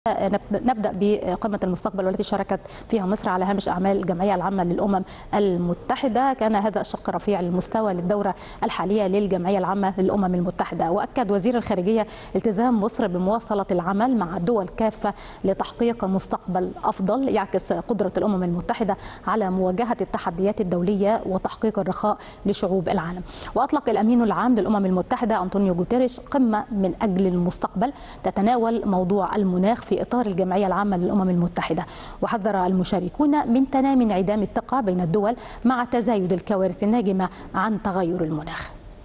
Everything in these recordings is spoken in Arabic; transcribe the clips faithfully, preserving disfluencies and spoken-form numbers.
نبدأ بقمة المستقبل والتي شاركت فيها مصر على هامش أعمال الجمعية العامة للأمم المتحدة. كان هذا الشق رفيع المستوى للدورة الحالية للجمعية العامة للأمم المتحدة. وأكد وزير الخارجية التزام مصر بمواصلة العمل مع الدول كافة لتحقيق مستقبل أفضل يعكس قدرة الأمم المتحدة على مواجهة التحديات الدولية وتحقيق الرخاء لشعوب العالم. وأطلق الأمين العام للأمم المتحدة أنطونيو غوتيريش قمة من أجل المستقبل تتناول موضوع المناخ في إطار الجمعية العامة للأمم المتحدة. وحذر المشاركون من تنامي انعدام الثقة بين الدول مع تزايد الكوارث الناجمة عن تغير المناخ.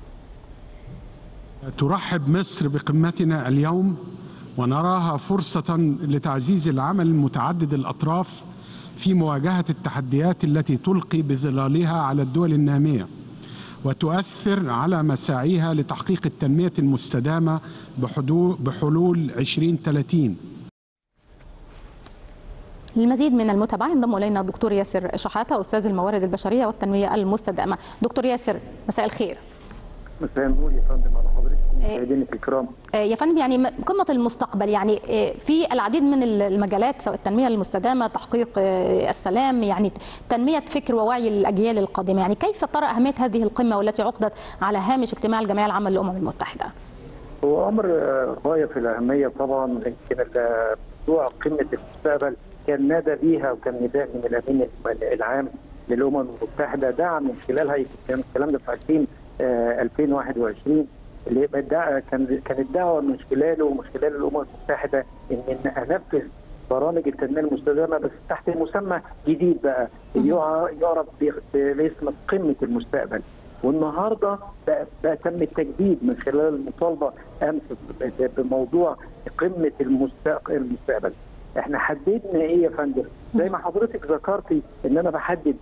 ترحب مصر بقمتنا اليوم ونراها فرصة لتعزيز العمل متعدد الأطراف في مواجهة التحديات التي تلقي بظلالها على الدول النامية وتؤثر على مساعيها لتحقيق التنمية المستدامة بحلول عشرين ثلاثين. للمزيد من المتابعة ينضم إلينا الدكتور ياسر شحاتة أستاذ الموارد البشرية والتنمية المستدامة. دكتور ياسر مساء الخير. مساء النور يا فندم على حضرتك مشاهدينا الكرام. يا فندم، يعني قمة المستقبل يعني في العديد من المجالات سواء التنمية المستدامة، تحقيق السلام، يعني تنمية فكر ووعي الأجيال القادمة، يعني كيف ترى أهمية هذه القمة والتي عقدت على هامش اجتماع الجمعية العامة للأمم المتحدة؟ هو أمر غاية في الأهمية طبعا. يمكن موضوع قمة المستقبل كان نادى بيها وكان نداء من الأمين العام للأمم المتحدة، دعا من خلالها كان الكلام ده في ألفين وواحد وعشرين اللي كان كانت دعوه من خلاله ومن خلال الامم المتحده ان انفذ برامج التنميه المستدامه بس تحت مسمى جديد بقى يعرف باسم قمه المستقبل. والنهارده بقى, بقى تم التجديد من خلال المطالبه امس بموضوع قمه المستقبل. احنا حددنا ايه يا فندم؟ زي ما حضرتك ذكرتي ان انا بحدد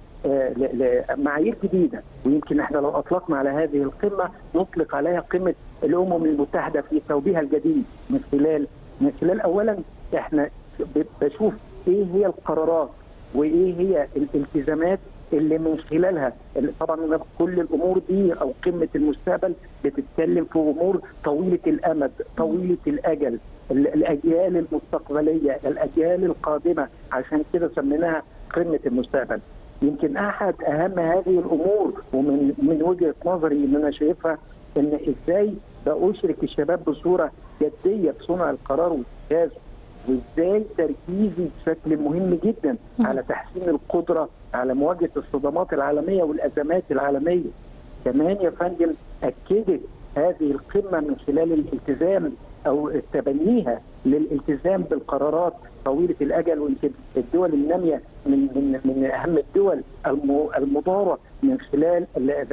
معايير جديده، ويمكن احنا لو اطلقنا على هذه القمه نطلق عليها قمه الامم المتحده في ثوبها الجديد من خلال من خلال اولا احنا بشوف ايه هي القرارات وايه هي الالتزامات اللي من خلالها طبعا كل الامور دي او قمه المستقبل بتتكلم في امور طويله الامد طويله الاجل، الاجيال المستقبليه الاجيال القادمه، عشان كده سميناها قمه المستقبل. يمكن احد اهم هذه الامور ومن من وجهه نظري ان انا شايفها ان ازاي بأشرك الشباب بصوره جديه في صنع القرار واتخاذه، وازاي تركيزي بشكل مهم جدا على تحسين القدره على مواجهه الصدمات العالميه والازمات العالميه. كمان يا فندم اكدت هذه القمه من خلال الالتزام او تبنيها للالتزام بالقرارات طويله الاجل، ويمكن الدول الناميه من من من اهم الدول المضاره من خلال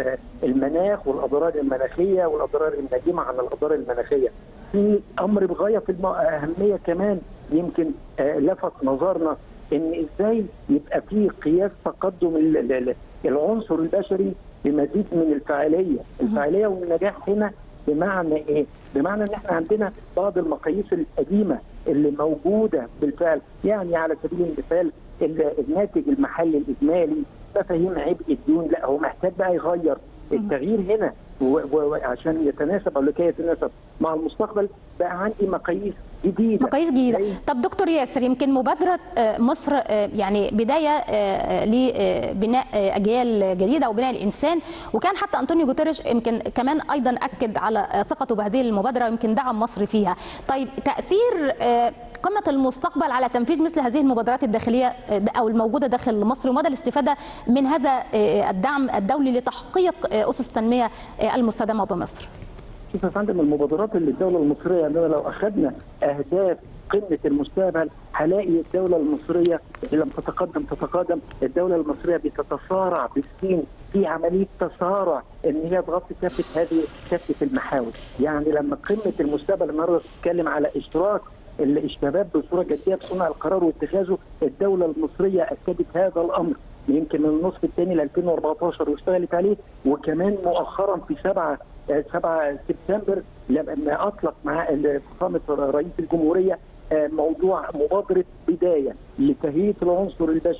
المناخ والاضرار المناخيه والاضرار الناجمه عن الاضرار المناخيه. في امر بغايه في الاهميه كمان يمكن لفت نظرنا ان ازاي يبقى في قياس تقدم العنصر البشري بمزيد من الفاعليه، الفاعليه والنجاح هنا بمعنى ايه؟ بمعنى ان احنا عندنا بعض المقاييس القديمه اللي موجوده بالفعل، يعني على سبيل المثال الناتج المحلي الاجمالي، مفاهيم عبء الديون، لا هو محتاج بقى يغير التغيير هنا وعشان يتناسب او لكي يتناسب مع المستقبل بقى عندي مقاييس جديده مقاييس جديده. طب دكتور ياسر، يمكن مبادره مصر يعني بدايه لبناء اجيال جديده او بناء الانسان، وكان حتى انطونيو غوتيريش يمكن كمان ايضا اكد على ثقته بهذه المبادره ويمكن دعم مصر فيها. طيب تاثير قمة المستقبل على تنفيذ مثل هذه المبادرات الداخلية أو الموجودة داخل مصر ومدى الاستفادة من هذا الدعم الدولي لتحقيق أسس التنمية المستدامة بمصر؟ شوف يا فندم، المبادرات اللي الدولة المصرية عندنا لو أخذنا أهداف قمة المستقبل هلاقي الدولة المصرية لم تتقدم تتقدم، الدولة المصرية بتتسارع بالسين في عملية تسارع ان هي تغطي كافة هذه كافة المحاور. يعني لما قمة المستقبل النهارده بتتكلم على اشتراك الشباب بصوره جديه في صنع القرار واتخاذه، الدوله المصريه اكدت هذا الامر يمكن من النصف الثاني ل ألفين وأربعطاشر واشتغلت عليه، وكمان مؤخرا في سبعة سبتمبر لما اطلق مع فخامه رئيس الجمهوريه موضوع مبادره بدايه لتهيئه العنصر البشري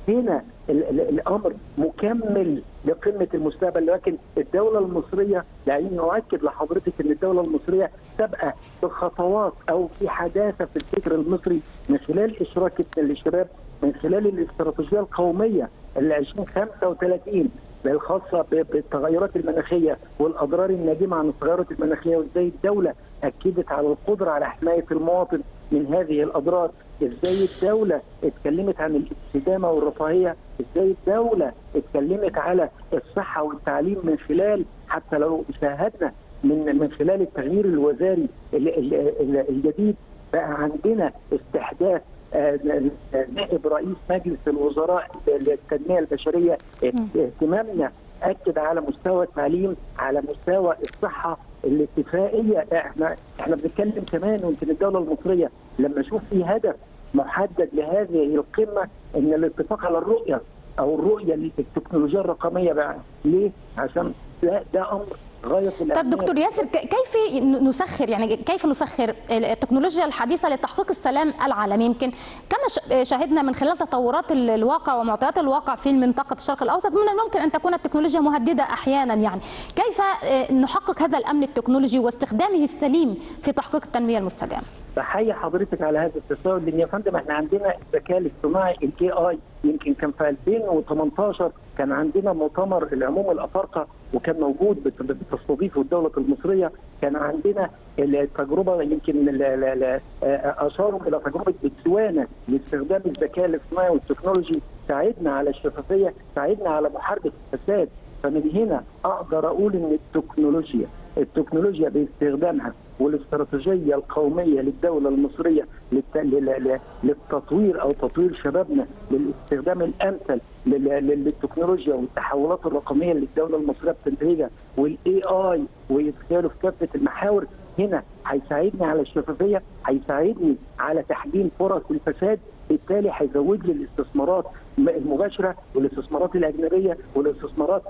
هنا الامر مكمل لقمه المستقبل، لكن الدوله المصريه يعني اؤكد لحضرتك ان الدوله المصريه سابقه بخطوات او في حداثه في الفكر المصري من خلال اشراك الشباب، من خلال الاستراتيجيه القوميه ال ألفين وخمسة وثلاثين الخاصه بالتغيرات المناخيه والاضرار الناجمه عن التغيرات المناخيه، وازاي الدوله اكدت على القدره على حمايه المواطن من هذه الاضرار، ازاي الدوله اتكلمت عن الاستدامه والرفاهيه، ازاي الدوله اتكلمت على الصحه والتعليم من خلال حتى لو شاهدنا من من خلال التغيير الوزاري الجديد بقى عندنا استحداث نائب رئيس مجلس الوزراء للتنميه البشريه. اهتمامنا اكد على مستوى التعليم، على مستوى الصحه، الاتفاقيه. احنا احنا بنتكلم كمان، ويمكن الدوله المصريه لما اشوف في هدف محدد لهذه القمه ان الاتفاق على الرؤيه او الرؤيه للتكنولوجيا الرقميه بقى. ليه؟ عشان ده, ده امر غايه الأهمية. طب دكتور ياسر، كيف نسخر يعني كيف نسخر التكنولوجيا الحديثه لتحقيق السلام العالمي؟ يمكن كما شاهدنا من خلال تطورات الواقع ومعطيات الواقع في منطقه الشرق الاوسط من الممكن ان تكون التكنولوجيا مهدده احيانا، يعني كيف نحقق هذا الامن التكنولوجي واستخدامه السليم في تحقيق التنميه المستدامه؟ بحيي حضرتك على هذا التساؤل، لان يا فندم احنا عندنا الذكاء الاصطناعي الاي اي. يمكن كان في ألفين وثمانية عشر كان عندنا مؤتمر العموم الافارقه وكان موجود بتستضيفه الدوله المصريه. كان عندنا التجربه، يمكن اشاروا الى تجربه بتسوانا لاستخدام الذكاء الاصطناعي والتكنولوجي، ساعدنا على الشفافيه، ساعدنا على محاربه الفساد. فمن هنا اقدر اقول ان التكنولوجيا التكنولوجيا باستخدامها والاستراتيجيه القوميه للدوله المصريه للتطوير او تطوير شبابنا للاستخدام الامثل للتكنولوجيا والتحولات الرقميه اللي الدوله المصريه بتنتهجها والاي اي وادخاله في كافه المحاور، هنا هيساعدني على الشفافيه، هيساعدني على تحجيم فرص الفساد، بالتالي هيزود لي الاستثمارات المباشره والاستثمارات الاجنبيه والاستثمارات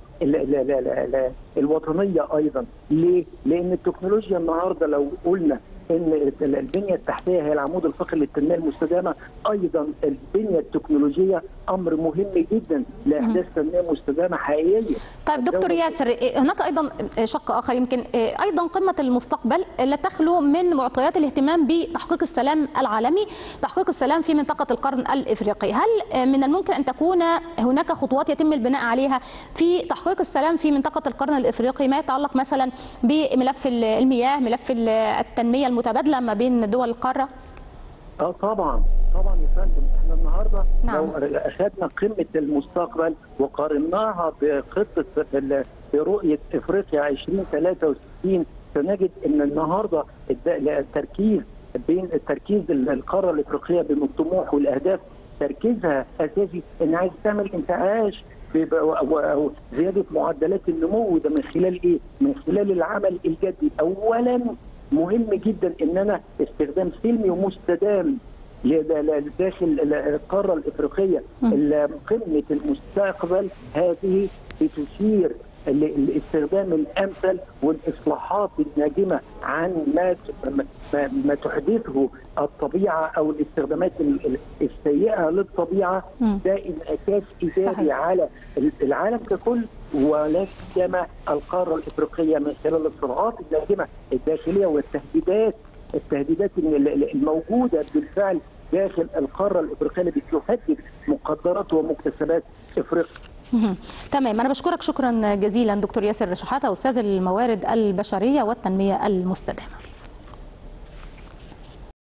الوطنيه ايضا. ليه؟ لان التكنولوجيا النهارده لو قلنا ان البنيه التحتيه هي العمود الفقري للتنميه المستدامه، ايضا البنيه التكنولوجيه امر مهم جدا لاحداث تنميه مستدامه حقيقيه. طيب دكتور ياسر، هناك ايضا شق اخر، يمكن ايضا قمه المستقبل لا تخلو من معطيات الاهتمام بتحقيق السلام العالمي، تحقيق السلام في منطقه القرن الافريقي. هل من الممكن ان تكون هناك خطوات يتم البناء عليها في تحقيق السلام في منطقه القرن الافريقي ما يتعلق مثلا بملف المياه، ملف التنميه المتبادله ما بين دول القاره؟ اه طبعا طبعا يا فندم. احنا النهارده نعم. لو اخذنا قمه المستقبل وقارناها بخطه برؤيه افريقيا ألفين وثلاثة وستين سنجد ان النهارده التركيز بين التركيز القاره الافريقيه بين الطموح والاهداف تركيزها اساسي ان عايز تعمل انتعاش او زياده معدلات النمو. ده من خلال ايه؟ من خلال العمل الجدي. اولا مهم جدا ان انا استخدام سلمي ومستدام داخل القاره الافريقيه. قمه المستقبل هذه بتشير الاستخدام الامثل والاصلاحات الناجمه عن ما ما تحدثه الطبيعه او الاستخدامات السيئه للطبيعه. ده انعكاس ايجابي على العالم ككل ولا سيما القاره الافريقيه من خلال الصراعات الناجمه الداخليه والتهديدات التهديدات الموجوده بالفعل داخل القاره الافريقيه اللي بتهدد مقدرات ومكتسبات افريقيا. تمام، أنا بشكرك شكرا جزيلا دكتور ياسر شحاتة، أستاذ الموارد البشرية والتنمية المستدامة.